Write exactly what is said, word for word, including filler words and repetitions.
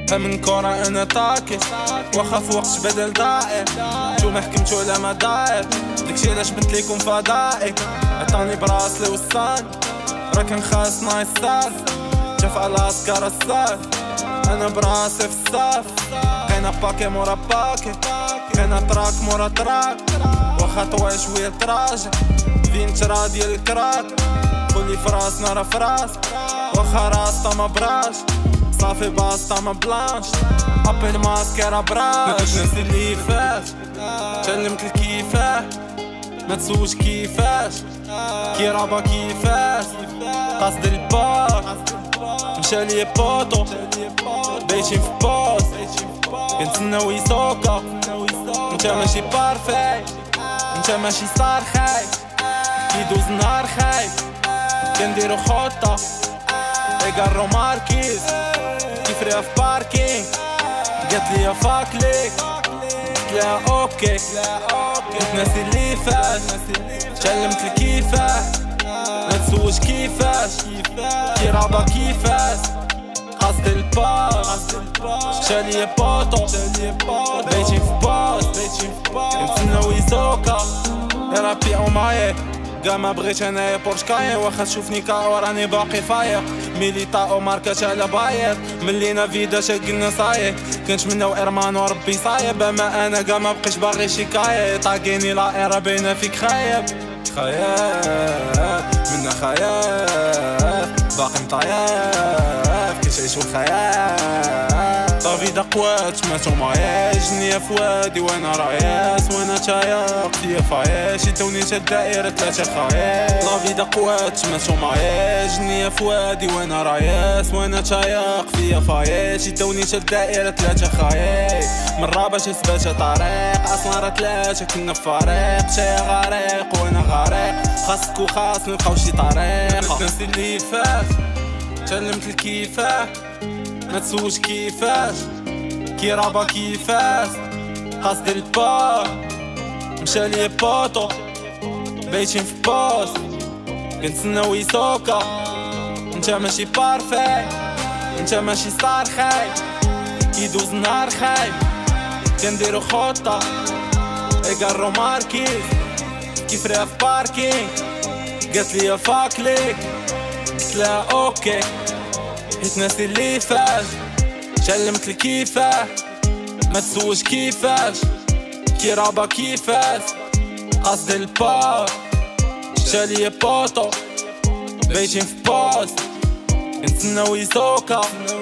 من كورة انا طاكي واخا في وقت بدل ضائع شو ما حكمتو على مداير داكشي علاش بنت ليكم فضائي عطاني براسلي وصاني راه كان خاصنا يصاف شاف على عسكر الصاف انا براسي في الصاف كاينه باكي مورا باكي كاينه تراك مورا تراك واخا طوال شويه تراجع فين ترا ديال الكراك خلي فراسنا راه فراس واخا راستا ما براش صافي باستا ما بلانش ابل ماسكيرا براش نسي اللي فات تعلمت الكيفاه ما تسولش كيفاش كي رابا كيفاش قصد الباك مشى ليا بوطو بيتين في بوس كنتسناو يسوكا انت ماشي بارفاي انت ماشي ستار خايف كيدوز نهار خايف كنديرو خطة ايقارو ماركيز كيفريها في باركينغ قالت ليا فاك ليك قلت لها اوكي نتناسي اللي فات تعلمت الكيفاه ما تسولش كيفاش كي رابا كيفاش قصد الباس مشى ليا بوطو بيتين في باس كنتسناو يسوكا يا ربي او معايا كاع ما بغيت انايا بورش كاين واخا تشوفني كاو راني باقي فايق ميليتا او ماركات على باير ملينا فيدا شاقلنا صايق كنتمناو ارمان وربي صايب اما انا كاع ما بقيتش باغي شكاية طاقيني لا ايرا باينه فيك خايب خايب منا خايب باقي مطايب كيتعيشو الخيال طافيدا قوات ماتو معايا جنيا فوادي وانا راياس وانا تايق فيا فاياش يتوني تا الدائرة ثلاثة خايب طافيدا قوات ماتو معايا جنيا فوادي وانا راياس وانا تايق فيا فاياش يتوني تا الدائرة ثلاثة خايب من رابا شي سباتة طريق اصلا راه ثلاثة كنا فريق شي غريق وانا غريق خاصك وخاص نلقاو شي طريق نسي اللي فات تعلمت الكيفاه ما تسولش كيفاش كي رابا كيفاش قصد الباك مشى ليا بوطو بيتين في بوس كنتسناو يسوكا انت ماشي بارفاي انت ماشي ستار خايب كيدوز نهار خايب كنديرو خطة ايقارو ماركيز كيفريها في باركينغ قالت ليا فاك ليك قلت لها اوكي حيت ناسي اللي فات تعلمت الكيفاه ما تسولش كيفاش كي رابا كيفاش قصد الباك مشى ليا بوطو بيتين في بوس كنتسناو يسوكا